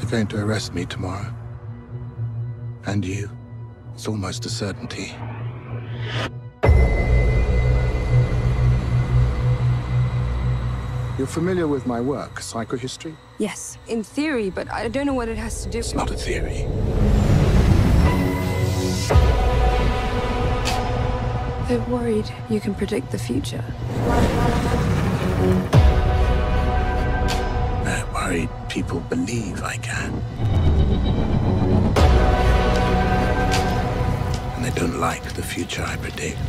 going to arrest me tomorrow. And you. It's almost a certainty. You're familiar with my work, psychohistory? Yes, in theory, but I don't know what it has to do with... It's not a theory. They're worried you can predict the future. They're worried people believe I can. And they don't like the future I predict.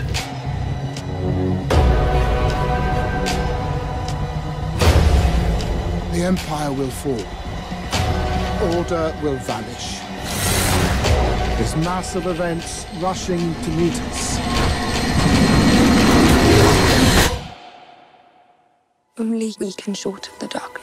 The Empire will fall. Order will vanish. There's massive events rushing to meet us. Only we can shorten the darkness.